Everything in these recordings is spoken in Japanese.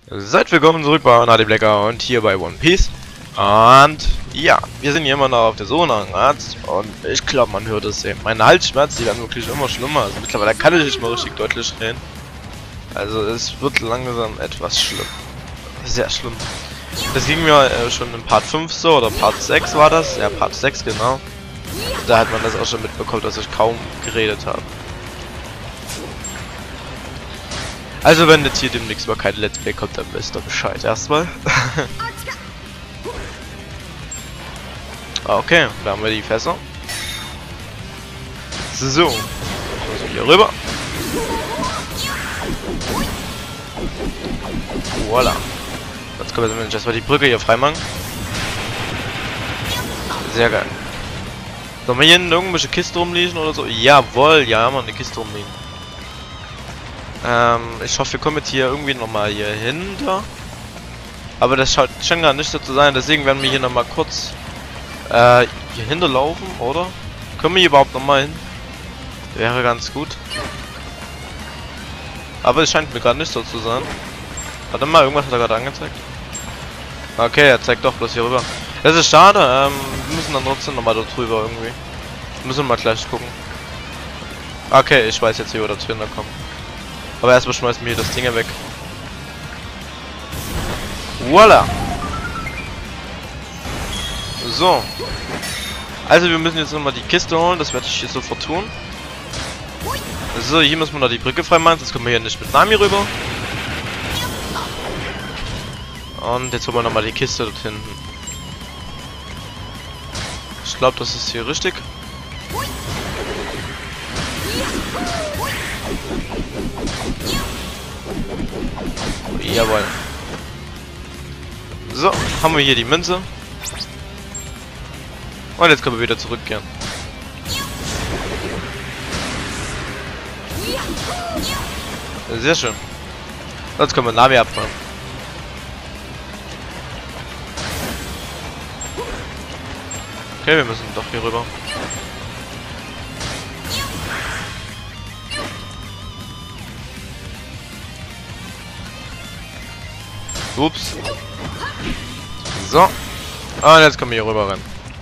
Seid willkommen zurück bei HD Blacker und hier bei One Piece. Und ja, wir sind hier immer noch auf der Suche nach einem Arzt. Und ich glaube, man hört es eben. Meine Halsschmerzen, die werden wirklich immer schlimmer. Also mittlerweile kann ich nicht mal richtig deutlich reden. Also es wird langsam etwas schlimm. Sehr schlimm. Das ging mir schon in Part 5 so, oder Part 6 war das. Ja, Part 6 genau. Da hat man das auch schon mitbekommen, dass ich kaum geredet habe. Also wenn jetzt hier demnächst mal kein Let's Play kommt, dann wisst ihr Bescheid erstmal. Okay, da haben wir die Fässer. So, also hier rüber. Voila. Jetzt können wir erstmal die Brücke hier freimachen. Sehr geil. Sollen wir hier irgendwelche Kiste rumliegen oder so? Jawohl, ja, haben wir eine Kiste rumliegen. Ich hoffe, wir kommen jetzt hier irgendwie nochmal hier hinter. Aber das scheint gar nicht so zu sein, deswegen werden wir hier nochmal kurz hier hinterlaufen, oder? Können wir hier überhaupt nochmal hin? Wäre ganz gut. Aber es scheint mir gerade nicht so zu sein. Warte mal, irgendwas hat er gerade angezeigt. Okay, er zeigt doch bloß hier rüber. Das ist schade, wir müssen dann trotzdem nochmal dort drüber irgendwie. Müssen wir mal gleich gucken. Okay, ich weiß jetzt hier, wo der Trainer kommt. Aber erstmal schmeißen wir hier das Ding weg. Voila! So. Also wir müssen jetzt nochmal die Kiste holen, das werde ich hier sofort tun. So, hier müssen wir noch die Brücke freimachen, sonst kommen wir hier nicht mit Nami rüber. Und jetzt holen wir nochmal die Kiste dort hinten. Ich glaube, das ist hier richtig. Jawohl. So, haben wir hier die Münze. Und jetzt können wir wieder zurückkehren. Sehr schön. Jetzt können wir Nami abfahren. Okay, wir müssen doch hier rüber. Ups. So. Und jetzt können wir hier rüber rennen.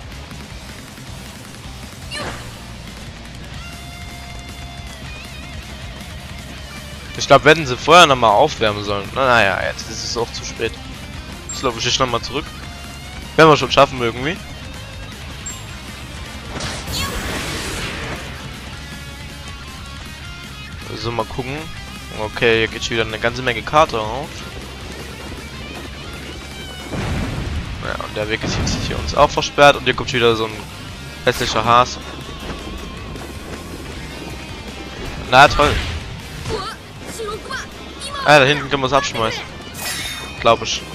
Ich glaube, wir hätten sie vorher nochmal aufwärmen sollen. Naja, jetzt ist es auch zu spät. Jetzt laufe ich nochmal zurück. Werden wir schon schaffen irgendwie. So, mal gucken. Okay, hier geht schon wieder eine ganze Menge Karte auf. Ja, und der Weg ist jetzt hier uns auch versperrt. Und hier kommt schon wieder so ein hässlicher Hase. Na toll. Ah, da hinten können wir es abschmeißen. Glaube ich.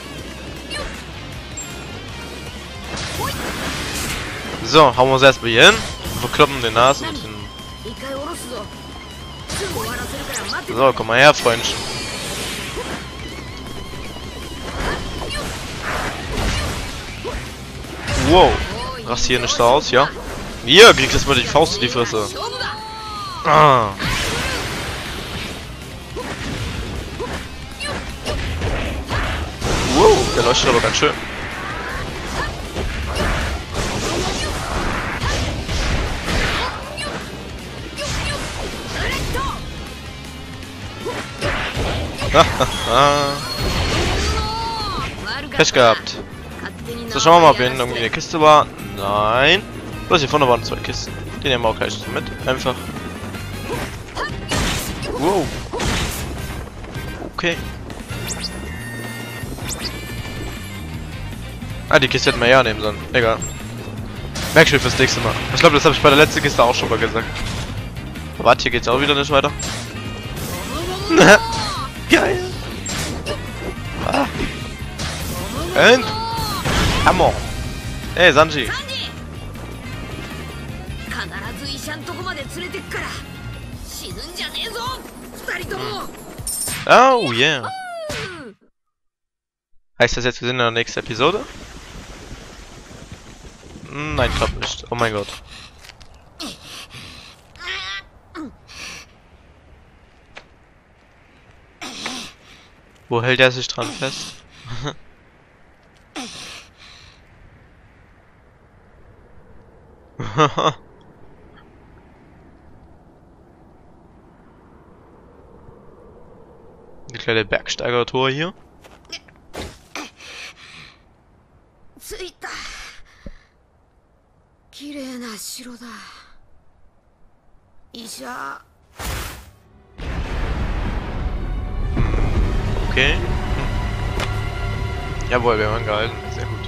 So, hauen wir uns erstmal hier hin. Verkloppen den Nasen mit den. So, komm mal her, Freundchen. Wow. Rast hier nicht so aus, ja? Hier, kriegst du mal die Faust in die Fresse. Ah. Wow, der leuchtet aber ganz schön. Pech gehabt. So, schauen wir mal, ob hier hinten irgendwie eine Kiste war. Nein. Was, hier vorne waren 2 Kisten. Die nehmen wir auch gleich mit. Einfach. Wow. Okay. Ah, die Kiste hätten wir ja nehmen sollen. Egal. Merkschön fürs nächste Mal. Ich glaube, das habe ich bei der letzten Kiste auch schon mal gesagt. Warte, hier geht's auch wieder nicht weiter. Geil. Ah. Und Hammer. Hey, Sanji. Oh yeah. Heißt das jetzt, wir sind in der nächsten Episode? Nein, glaub nicht. Oh mein Gott. Wo hält er sich dran fest? Die kleine Bergsteigertor hier. 着いた。綺麗な城だ。医者。 Okay. Jawohl, wir haben gehalten. Sehr gut.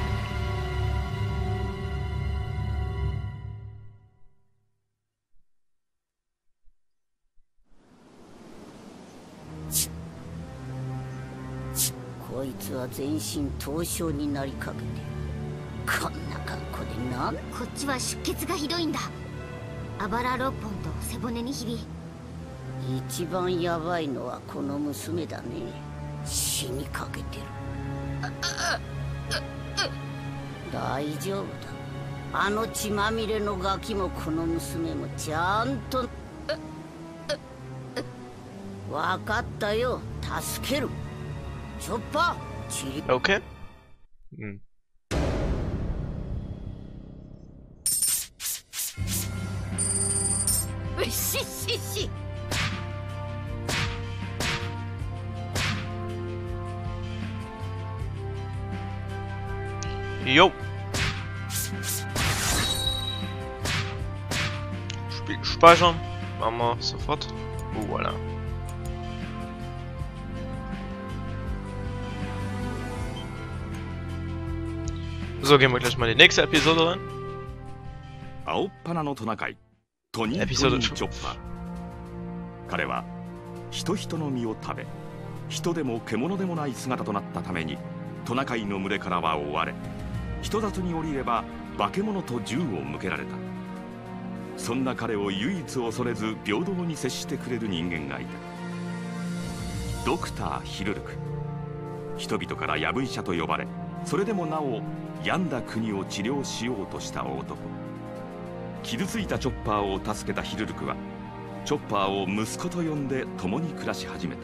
こっちは出血がひどいんだ。あばら6本と背骨にひび。一番やばいのはこの娘だね。死にかけてる。大丈夫だ。あの血まみれのガキもこの娘もちゃんと。わかったよ。助ける。チョッパー。治療。 Okay. Hm. Jo. Spiel speichern. Machen wir sofort. Voilà. So, gehen wir gleich mal in die nächste Episode rein. 青っ鼻のトナカイトニー・トニー・チョッパー。彼は人の身を食べ、人でも獣でもない姿となったためにトナカイの群れからは追われ、人里に降りれば化け物と銃を向けられた。そんな彼を唯一恐れず平等に接してくれる人間がいた。ドクター・ヒルルク。人々からヤブ医者と呼ばれ、それでもなお病んだ国を治療しようとした男。傷ついたチョッパーを助けたヒルルクはチョッパーを息子と呼んで共に暮らし始めた。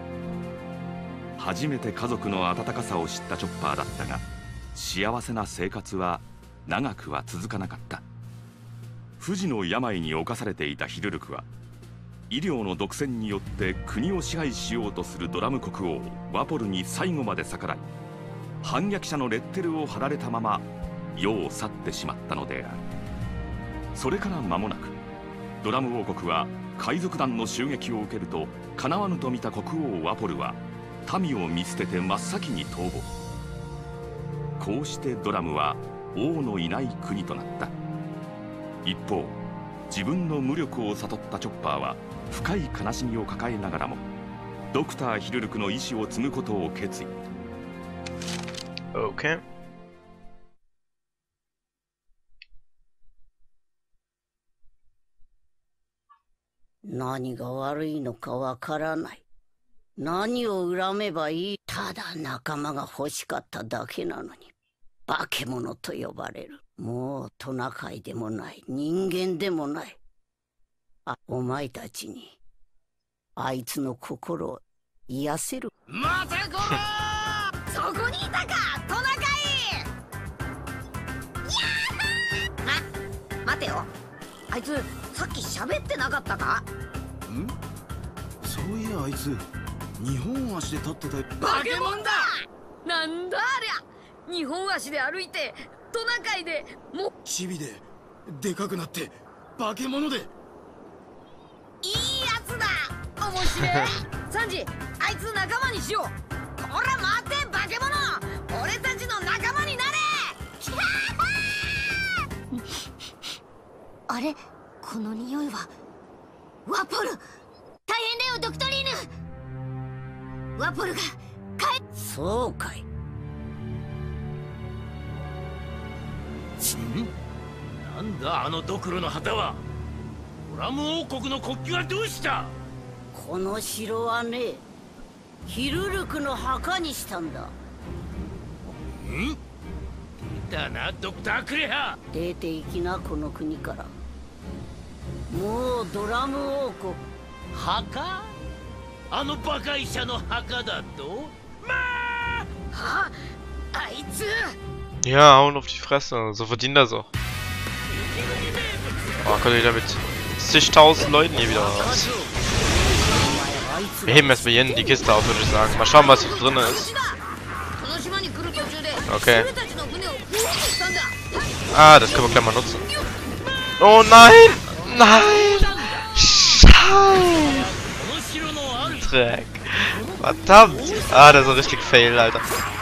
初めて家族の温かさを知ったチョッパーだったが、幸せな生活は長くは続かなかった。不治の病に侵されていたヒルルクは医療の独占によって国を支配しようとするドラム国王ワポルに最後まで逆らい、反逆者のレッテルを貼られたまま世を去ってしまったのである。それから間もなくドラム王国は海賊団の襲撃を受けるとかなわぬと見た国王ワポルは民を見捨てて真っ先に逃亡。こうしてドラムは王のいない国となった。一方、自分の無力を悟ったチョッパーは深い悲しみを抱えながらもドクター・ヒルルクの意志を継ぐことを決意。 Okay. 何が悪いのかわからない。何を恨めばいい。ただ仲間が欲しかっただけなのに化け物と呼ばれる。もうトナカイでもない、人間でもない。お前たちにあいつの心を癒せる。待てこらそこにいたかトナカイ。待てよ、あいつさっき喋ってなかったか。 ん？そういやあいつ2本足で立ってた。 化け物だ。なんだありゃ。2本足で歩いてトナカイでもチビででかくなって化け物で。 いいやつだ。面白い。サンジ、あいつ仲間にしよう。ほら待て化け物、俺たちの仲間になれ。あれ、この匂いはワポル。大変だよドクトリーヌ。ワポルがそうかい。 なんだあのドクロの旗は。ドラム王国の国旗はどうした。 この城はね、ヒルルクの墓にしたんだ。 出たなドクター・クレハ。 出て行きなこの国から。もうドラム王国墓あの馬鹿医者の墓だと。まあ、 はあいつ Ja, hauen auf die Fresse. So verdient er so. Oh, kommt wieder mit zigtausend Leuten hier wieder raus. Wir heben erstmal hier die Kiste auf, würde ich sagen. Mal schauen, was hier drin ist. Okay. Ah, das können wir gleich mal nutzen. Oh nein! Nein! Scheiße! Dreck. Verdammt! Ah, das ist richtig fail, Alter.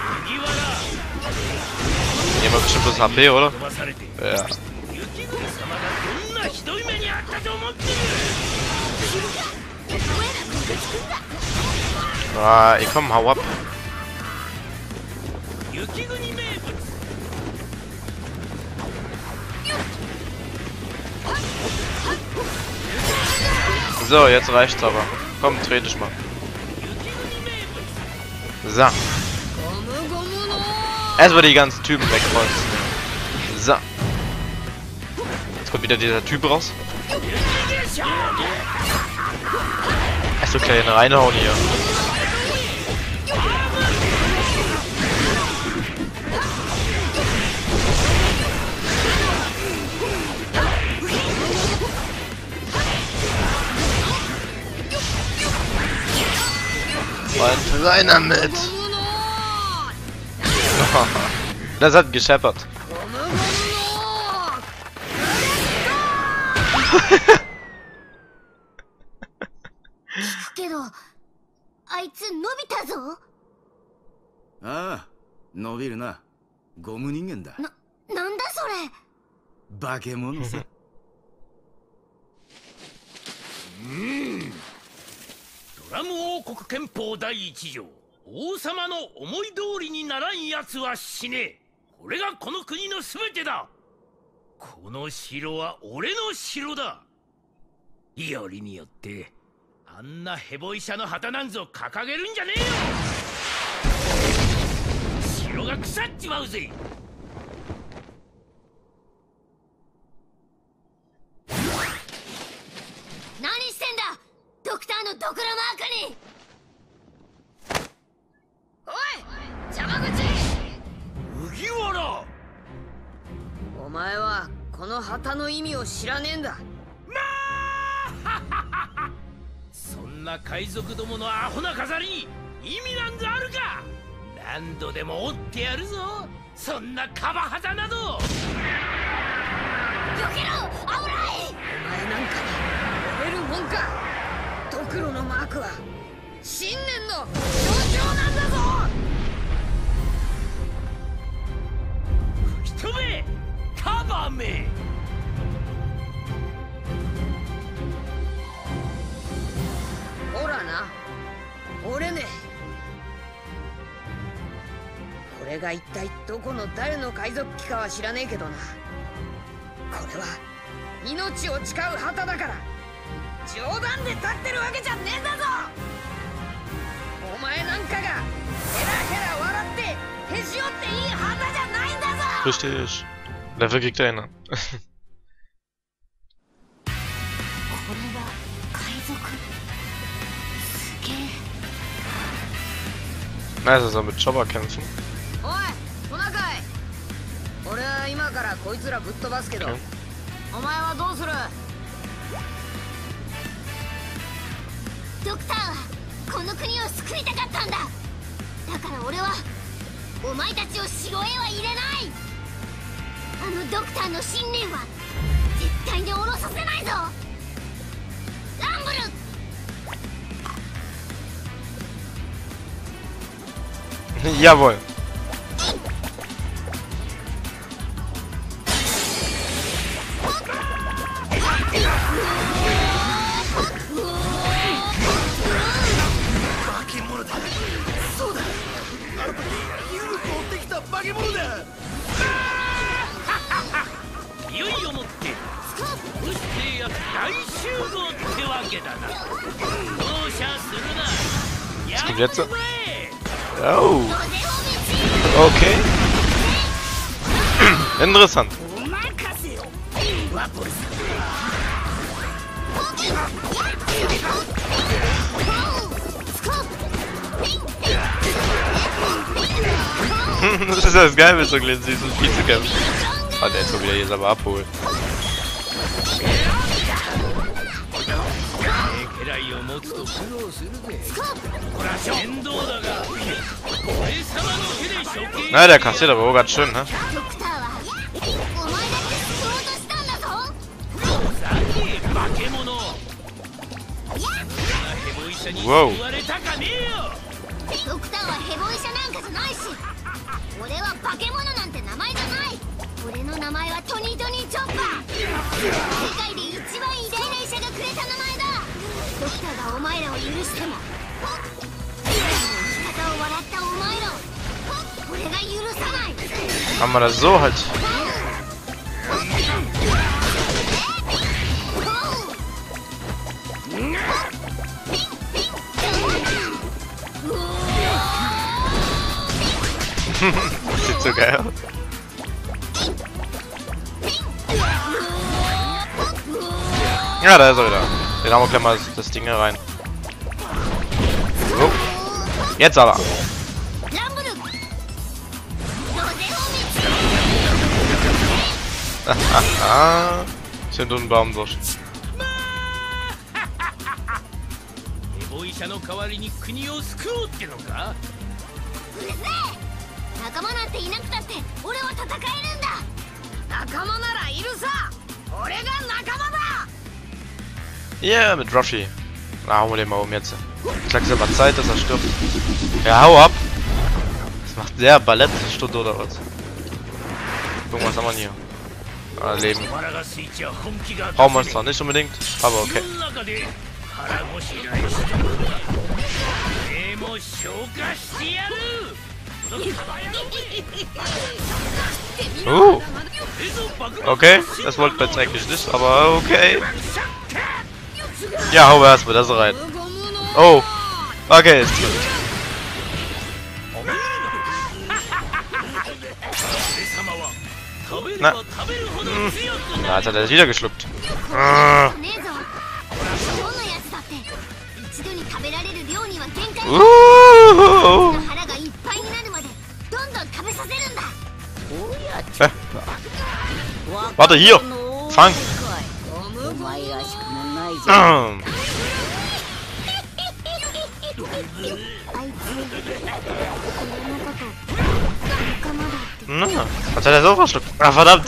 Hier haben wir bestimmt bloß HP, oder? Ja. Ah, ey, komm, hau ab. So, jetzt reicht's aber. Komm, dreh dich mal. So. Erstmal die ganzen Typen wegkreuzen. So. Jetzt kommt wieder dieser Typ raus. Erst so kleine reinhauen hier. Und reiner mit. Das hat gescheppert. けどあいつ伸びたぞ。 ああ、伸びるな。ゴム人間だ。 なんだそれ。 化け物さ。 ドラム王国憲法第1条、王様の思い通りにならん奴は死ね。これがこの国の全てだ。この城は俺の城だ。よりによってあんなヘボ医者の旗なんぞ掲げるんじゃねえよ。城が腐っちまうぜ。 何してんだドクターのドクラマークに。おい邪魔口。 麦わら、 お前はこの旗の意味を知らねえんだ。 そんな海賊どものアホな飾りに意味なんざあるか。何度でも折ってやるぞ、そんなカバハザなど。 よけろ、危ない。お前なんかに折れるもんか。ドクロのマークは信念の象徴なんだぞ。 吹き飛べカバめ。 ほらな、折れねえ。これが一体どこの誰の海賊機かは知らねえけどな。これは命を誓う旗だから、冗談で立ってるわけじゃねえんだぞ。お前なんかがヘラヘラ笑ってへし折っていい旗じゃないんだぞ。 Richtig. Dafür kriegt er einen. これは海賊。すげえ。 Also soll mit Chopper kämpfen. おい、トナカイ。俺は今からこいつらぶっ飛ばすけど、 Okay. お前はどうする？ドクターはこの国を救いたかったんだ。だから俺はお前たちを城へは入れない。あのドクターの信念は絶対に下ろさせないぞ。ランブル。 Jawohl. Was kommt jetzt? Oh. Okay. Interessant. Das ist das Geile, so ein süßes Spiel zu kämpfen. Ah, der ist so wieder jetzt aber abholen. 家来を持つと苦労するぜ。ほら面倒だが俺様の手で処刑。 Na, der kassiert aber auch ganz schön, ne? ドクターはお前だって救おうとしたんだぞ。 さて化け物。ヘボ医者に救われたかねえよ。 ドクターはヘボ医者なんかじゃないし、俺は化け物なんて名前じゃない。俺の名前はトニートニーチョッパー。世界で一番偉大な医者がくれた名前だ。ドクターがお前らを許しても、世界の生き方を笑ったお前らを俺が許さない。 Kann man das so halt. Sieht so geil aus. Ja, da ist er wieder. Den haben wir gleich mal das Ding hier rein. So. Jetzt aber. Schön durch den Baum durch. ヘボ医者の代わりに国を救おうってのか。 うるせえ。仲間なんていなくたって俺は戦えるんだ。仲間ならいるさ。俺が仲間だ。 Yeah, mit Ruffy. Na, hauen wir den mal um jetzt. Ich sag, es ist aber Zeit, dass er stirbt. Ja, hau ab! Das macht sehr Ballettstunde oder was? Gucken, was haben wir hier? Ah, Leben. Brauchen wir es zwar nicht unbedingt, aber okay. Okay, das wollten wir jetzt eigentlich nicht, aber okay. Ja, hau erstmal das rein. Oh, okay, ist gut. Na, na, jetzt hat er das wieder geschluckt. Warte, hier! Fang! Na, was hat er so verschluckt? Ah, verdammt!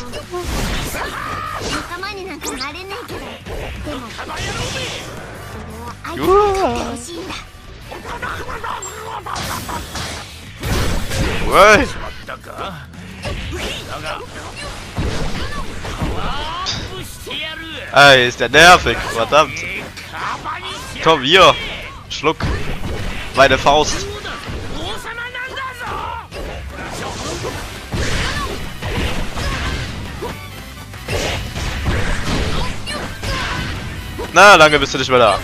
Ui. Ey, ist der nervig, verdammt! Komm hier! Schluck! Meine Faust! Na, lange bist du nicht mehr da.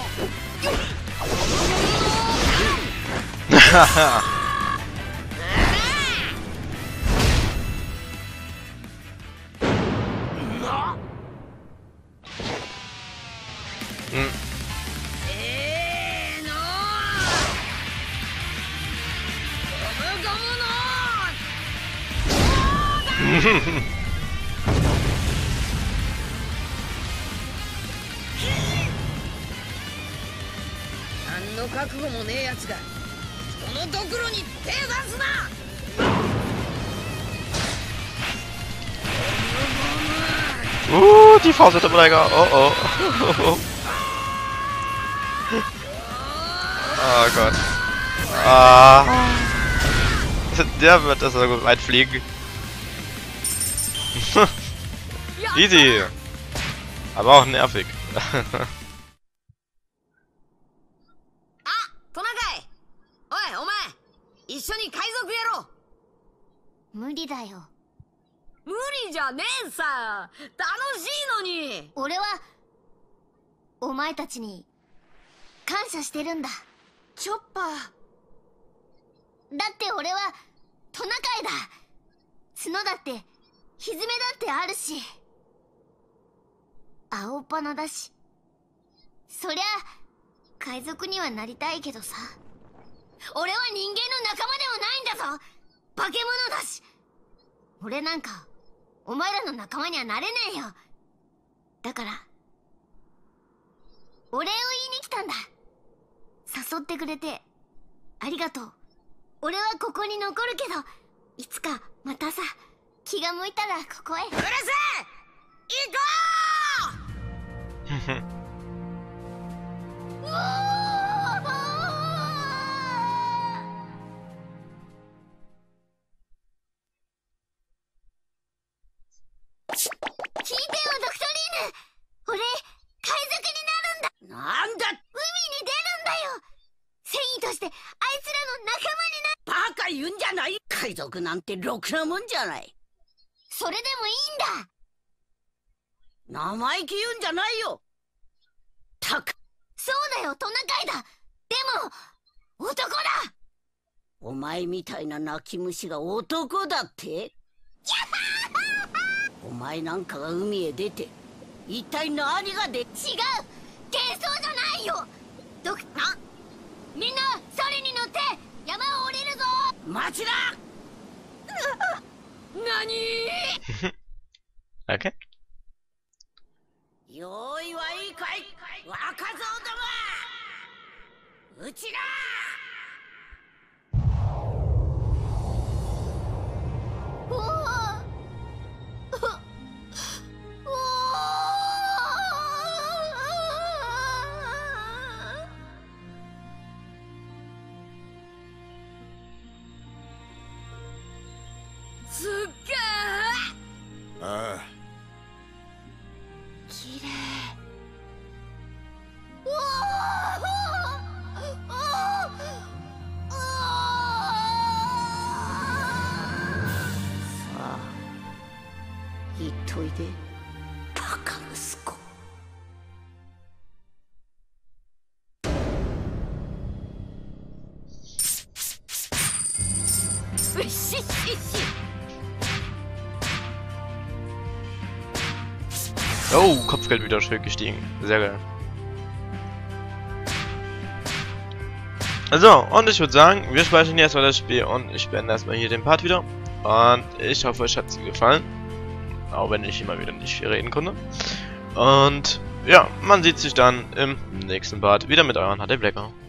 Hm. 覚悟もねえやつが人のドクロに手出すな。 Die Faust wird lecker. Oh oh. Oh Gott. Ah. Der wird das so weit fliegen. Easy. Aber auch nervig. 一緒に海賊やろう。無理だよ。無理じゃねえさ。楽しいのに。俺はお前たちに感謝してるんだ。チョッパー。だって俺はトナカイだ。角だってひづめだってあるし、青っ鼻だし。そりゃ海賊にはなりたいけどさ。俺は人間の仲間ではないんだぞ。 化け物だし。俺なんかお前らの仲間にはなれねえよ。だからお礼を言いに来たんだ。誘ってくれてありがとう。俺はここに残るけど、いつかまたさ、気が向いたらここへ。うるせえ、行こううお聞いてよ、ドクトリーヌ。俺海賊になるんだ。 なんだ。 海に出るんだよ。戦士としてあいつらの仲間にな。 バカ言うんじゃない。海賊なんてろくなもんじゃない。 それでもいいんだ。 生意気言うんじゃないよ。たく。 そうだよ、トナカイだ。でも男だ。 お前みたいな泣き虫が男だって。お前なんかが海へ出て一体何がで。 違う、幻想じゃないよ。みんなソリに乗って山を降りるぞ。 待ちな。何 Okay. 用意はいいかい、若造ども。うちらおすっげえ。 ああ、 きれい。 さあ言っといで、バカ息子。 うっしっしっし。 Oh, Kopfgeld wieder schön gestiegen. Sehr geil. So, und ich würde sagen, wir speichern jetzt mal das Spiel und ich beende erstmal hier den Part wieder. Und ich hoffe, euch hat es gefallen. Auch wenn ich immer wieder nicht viel reden konnte. Und ja, man sieht sich dann im nächsten Part wieder mit euren HD Blacker.